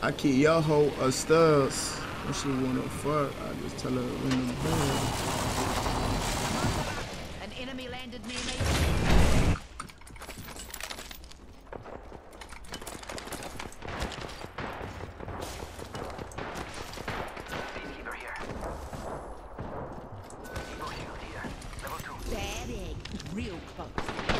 I keep your hoe a studs. When she wanna fuck, I just tell her in the bed. An enemy landed near me. Peacekeeper here. Evo shield here. Level 2. Bad egg. Real close.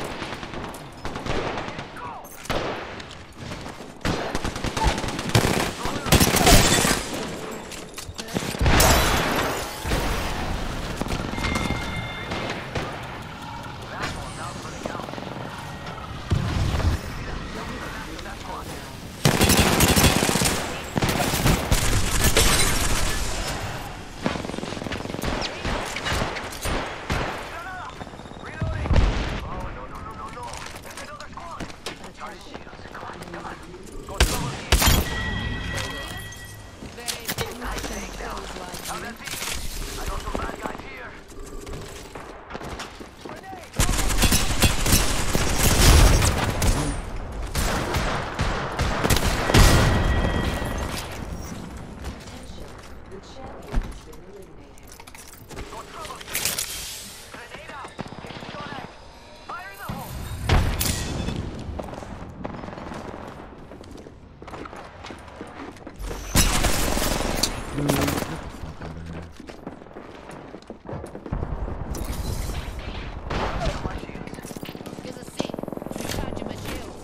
Here's a sec. Recharging my shields.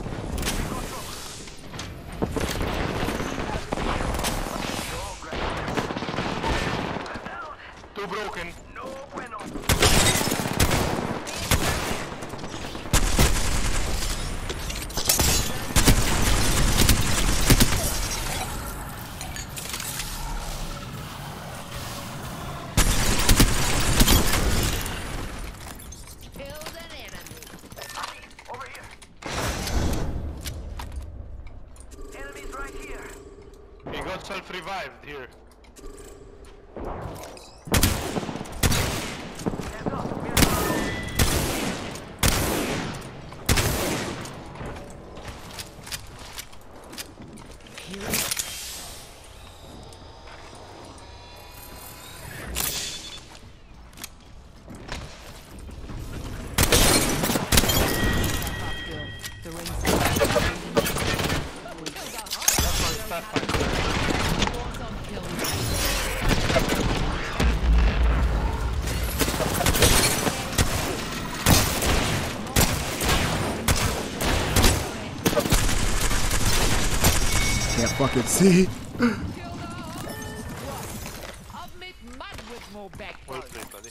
Too broken. No bueno. Killed an enemy. Over here. Enemies right here. He got self-revived here. Hands up. The rings. Can't fucking see. I've made mud with more Well backbone. played, buddy.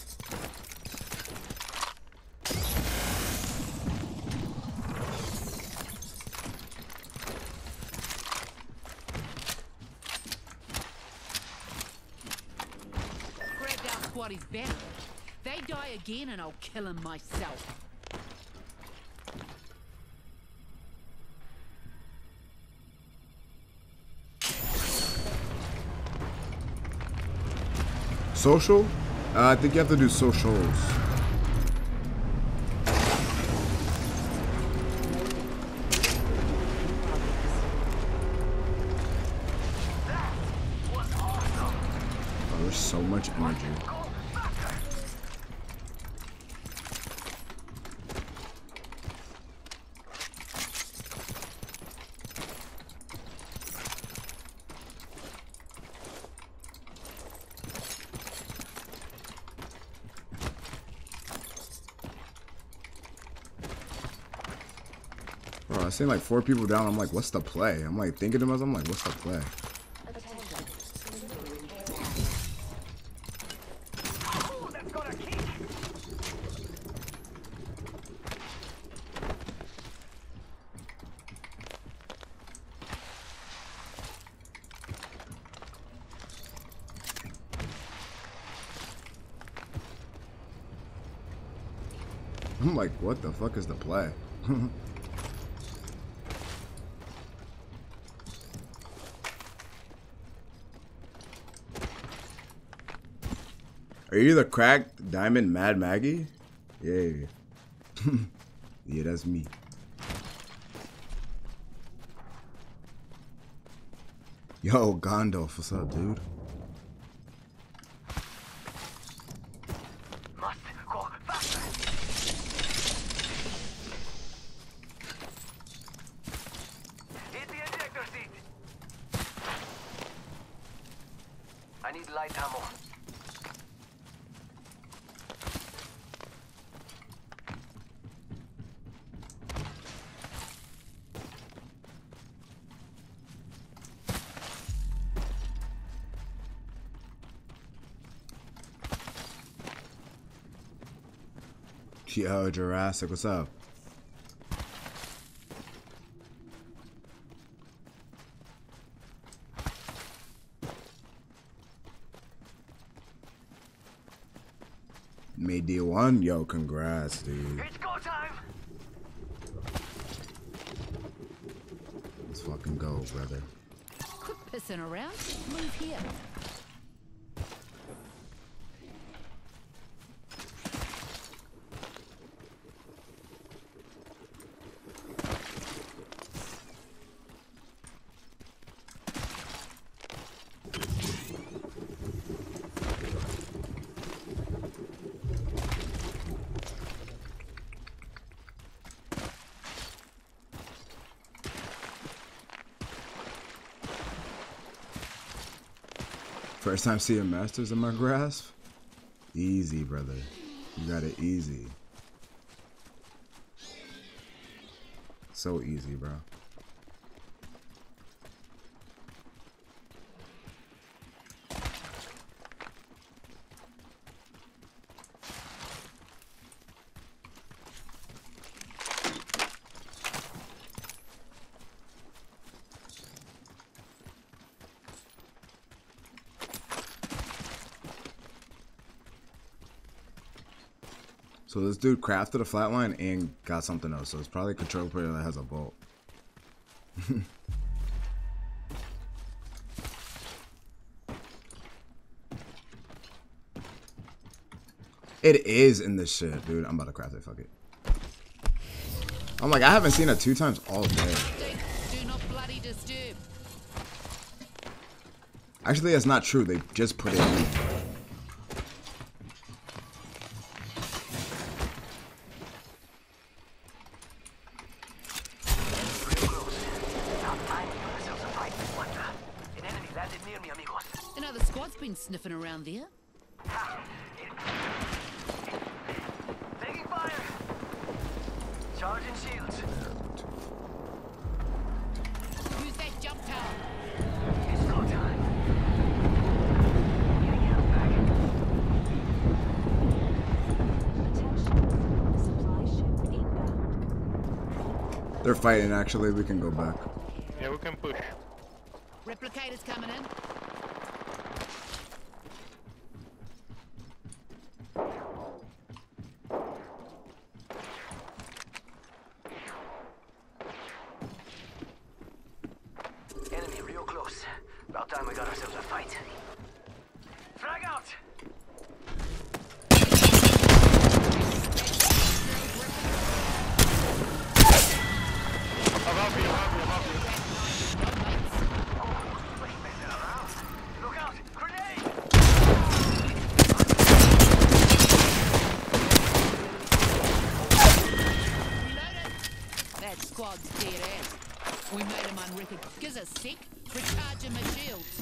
Grabbed our squattie's banner. They die again and I'll kill him myself. Social? I think you have to do socials. Oh, there's so much energy. Bro, I seen like 4 people down. I'm like, what's the play? I'm like thinking to myself, I'm like, what's the play? Ooh, that's got a kick. I'm like, what the fuck is the play? Are you the cracked diamond Mad Maggie? Yeah. Yeah, that's me. Yo, Gandalf, what's up, dude? Must go faster. Hit the ejector seat. I need light ammo. Yo, Jurassic, what's up? Made D1? Yo, congrats, dude. It's go time. Let's fucking go, brother. Quit pissing around. Move here. First time seeing Masters in my grasp? Easy, brother. You got it easy. So easy, bro. So this dude crafted a flatline and got something else. So it's probably a control player that has a bolt. It is in this shit, dude. I'm about to craft it. Fuck it. I'm like, I haven't seen it 2 times all day. Do not bloody disturb. Actually, that's not true. They just put it in. Another squad's been sniffing around there. Taking fire. Charging shields. Use that jump tower. It's go time. Getting health back. Attention, supply ship inbound. They're fighting, actually. We can go back. Yeah, we can push. Replicators coming in. Enemy real close. About time we got ourselves a fight. Frag out! Above you, above you, above you. We ain't messing around. Look out! Grenade! Reloaded. That squad's dead end. We made him unrecognizable. Gives a sec. Recharging my shields.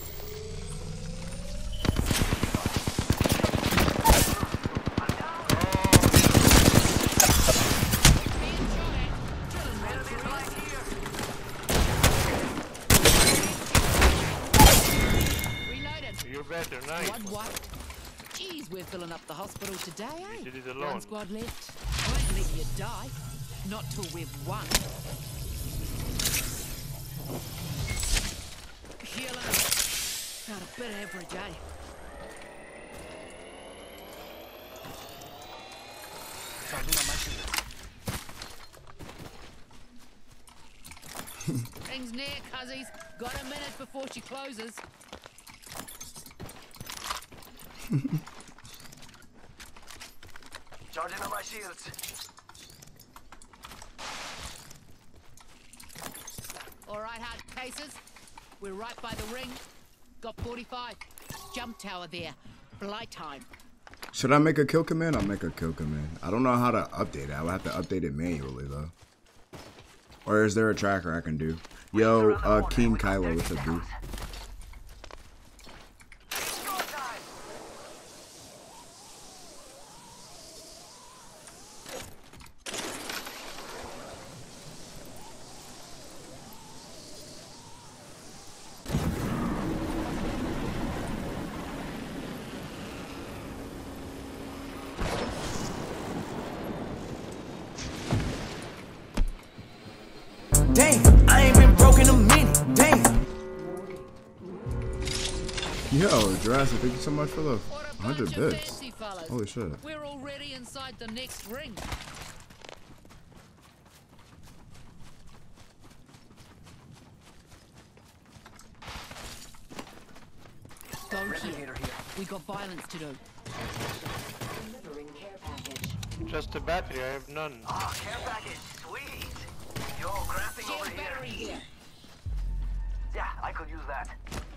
Being shot at. Drilling right Enemy through right us. here. Reloaded. You're better, nice. One white. Jeez, we're filling up the hospital today, eh? You did it alone. One squad left. Won't let you die. Not till we've won. Healing. About a bit average, eh? Rings near, cuzzies. Got a minute before she closes. Charging on my shields. All right, hard cases. We're right by the ring. Got 45. Jump tower there. Blight time. Should I make a kill command? I'll make a kill command. I don't know how to update it. I would have to update it manually though. Or is there a tracker I can do? Yo, Keen Kylo, what's up, dude? Damn, I ain't been broke in a minute. Damn. Yo, Jurassic, thank you so much for the What a 100 bunch of bits. fancy fellas. Holy shit. We're already inside the next ring. Go here. Replicator here. We got violence to do. Delivering care package. Just a battery, I have none. Oh, care package, sweet. Yo, crafting over Shield here. battery here. Yeah, I could use that.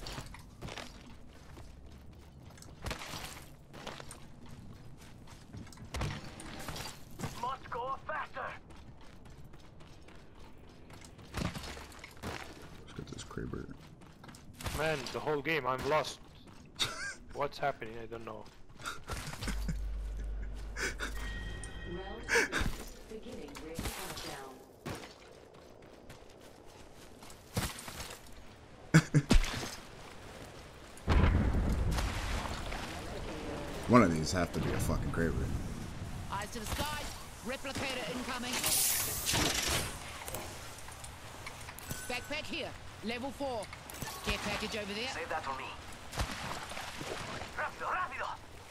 Must go faster. Let's get this Kraber. Man, the whole game, I'm lost. What's happening? I don't know. Round 6. Beginning ring countdown. One of these have to be a fucking Kraber. Eyes to the sky. Replicator incoming. Backpack here. Level 4. Care package over there. Save that for me. Rápido, rápido.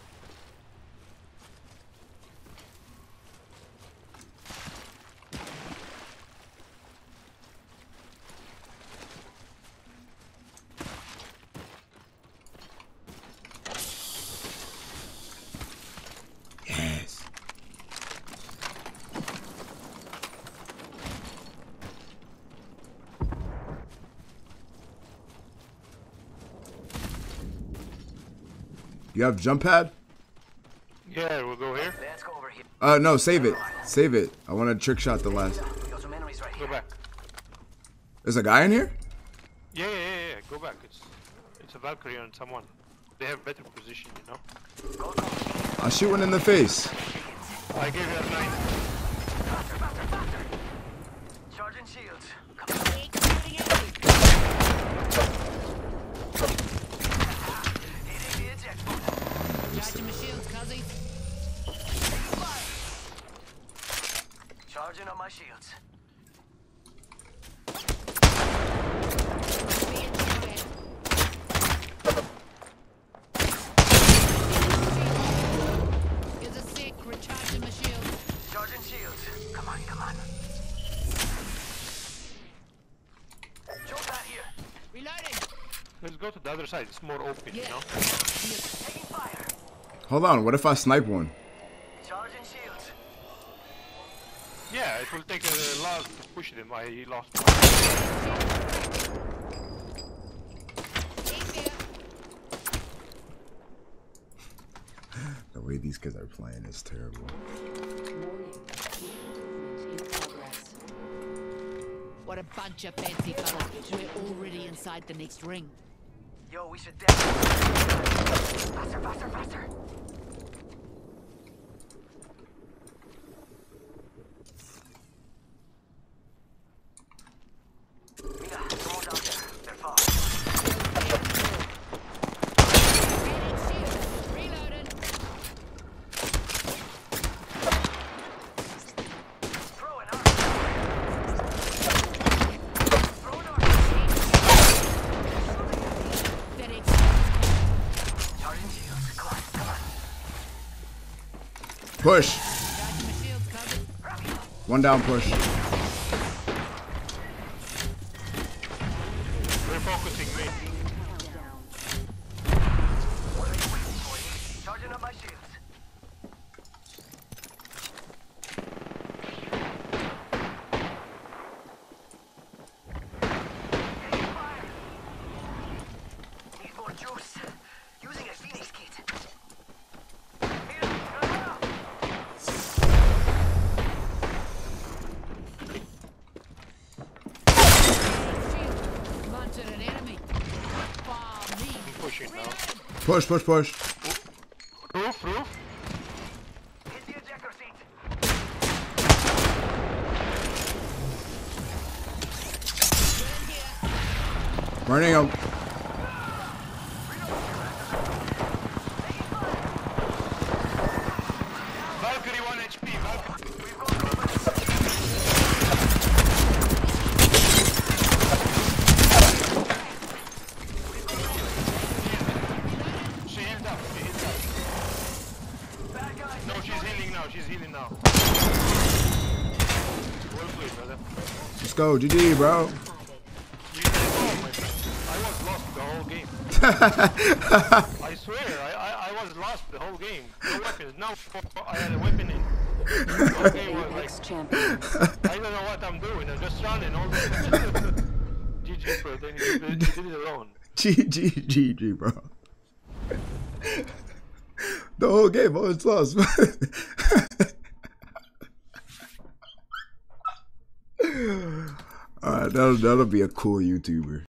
Yes. You have jump pad? Yeah, we'll go here. Let's go over here. No, save it. Save it. I want to trick shot the last. We got some enemies right Go here. back. There's a guy in here? Yeah. Go back. It's a Valkyrie on someone. They have better position, you know. I'll shoot one in the face. I gave it a 9. Faster, faster, faster. Charging shields. Come on. Hitting the eject button. Charging my shields, cuzzy. Charging on my shields. Being shot at. Here's a sec. Recharging my shields. Charging shields. Come on, come on. Jump out here. Reloading. Let's go to the other side. It's more open, you Yeah. know. Taking fire. Hold on. What if I snipe one? Charging shields. Yeah, it will take a lot to push them. I lost. Take there. The way these kids are playing is terrible. Warning. Key movement in progress. What a bunch of fancy fellas. We're already inside the next ring. Yo, we should definitely. Faster, faster, faster. Mira, someone's out there. They're far. Grenade shield. Reloading. Throwing arc. Throwing arc. FedEx. Charging shields. Come on, come on. Push. Charging my shields, cousin. Rápido. One down push. They're focusing me. Countdown. What are you waiting for? Charging up my shields. Taking fire. pushing now. Push, push, push. Roof. Hit the ejector seat. Burning him. Valkyrie 1 HP. Valkyrie. She healed up. No, she's healing now. Well played, brother. Let's go, GG, bro. You did well, my friend. I was lost the whole game. I swear, I was lost the whole game. No weapons. Now I had a weapon in. The whole game was like, Apex champions. I don't know what I'm doing. I'm just running all the GG, bro. Then you did it alone. GG, bro. The whole game, oh, it's lost. Alright, that'll be a cool YouTuber.